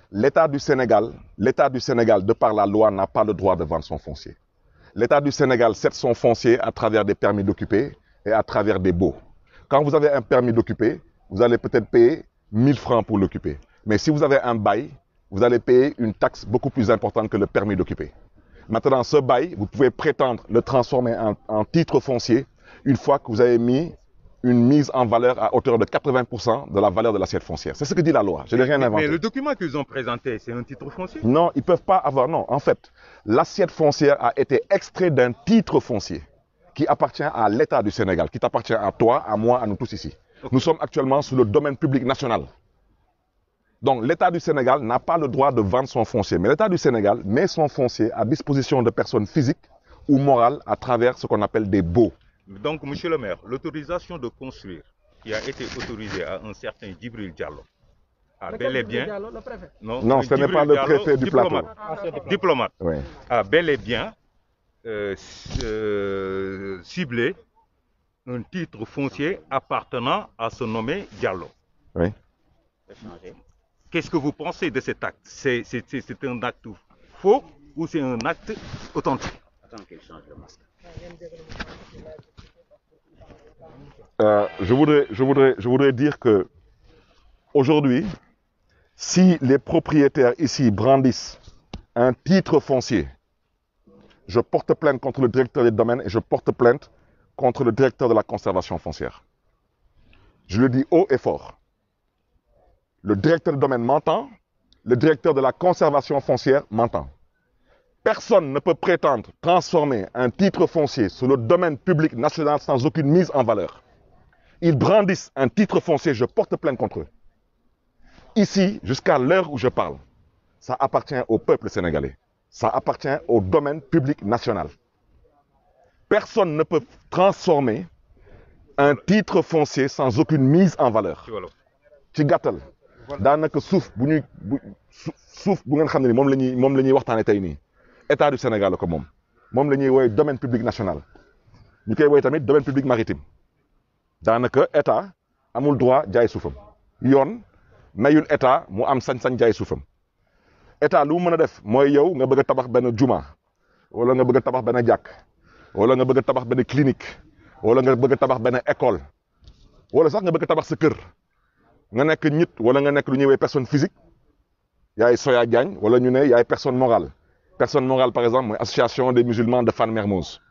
L'État du Sénégal, de par la loi, n'a pas le droit de vendre son foncier. L'État du Sénégal cède son foncier à travers des permis d'occuper et à travers des baux. Quand vous avez un permis d'occuper, vous allez peut-être payer 1000 francs pour l'occuper. Mais si vous avez un bail, vous allez payer une taxe beaucoup plus importante que le permis d'occuper. Maintenant, ce bail, vous pouvez prétendre le transformer en titre foncier une fois que vous avez mis une mise en valeur à hauteur de 80% de la valeur de l'assiette foncière. C'est ce que dit la loi. Je n'ai rien inventé. Mais le document qu'ils ont présenté, c'est un titre foncier? Non, ils ne peuvent pas avoir. Non, en fait, l'assiette foncière a été extraite d'un titre foncier qui appartient à l'État du Sénégal, qui t'appartient à toi, à moi, à nous tous ici. Okay. Nous sommes actuellement sous le domaine public national. Donc l'État du Sénégal n'a pas le droit de vendre son foncier. Mais l'État du Sénégal met son foncier à disposition de personnes physiques ou morales à travers ce qu'on appelle des baux. Donc, monsieur le maire, l'autorisation de construire qui a été autorisée à un certain Djibril Diallo a bel et bien... Non, ce n'est pas le préfet du plateau. Diplomate. Oui. A bel et bien ciblé un titre foncier appartenant à ce nommé Diallo. Oui. Qu'est-ce que vous pensez de cet acte? C'est un acte faux ou c'est un acte authentique? Attends qu'il change le masque. Je voudrais dire que aujourd'hui, si les propriétaires ici brandissent un titre foncier, je porte plainte contre le directeur des domaines et je porte plainte contre le directeur de la conservation foncière. Je le dis haut et fort. Le directeur des domaines m'entend, le directeur de la conservation foncière m'entend. Personne ne peut prétendre transformer un titre foncier sur le domaine public national sans aucune mise en valeur. Ils brandissent un titre foncier, je porte plainte contre eux. Ici, jusqu'à l'heure où je parle, ça appartient au peuple sénégalais. Ça appartient au domaine public national. Personne ne peut transformer un titre foncier sans aucune mise en valeur. ci gàttal daanaka suuf bu ngeen xam ne ni moom la ñuy waxtaane tey nii état du Sénégal la ko moom la ñuy woowee domaine public national ñu koy woowee tamit domaine public maritime daanaka état amul droit jaay suufam yoon mayul état mu am sañ-sañ jaay suufam état lu mu mën a def mooy yow nga bëgg a tabax benn juma wala nga bëgg a tabax benn jàkk wala nga bëgg a tabax benn clinique wala nga bëgg a tabax benn école wala sax nga bëgg a tabax sa kër nga nekk nit wala nga nekk lu ñuy woowee personne physique yaay Soya Diagne wala ñu ne yaay personne morale par exemple mooy association des musulmans de Fann Mermoz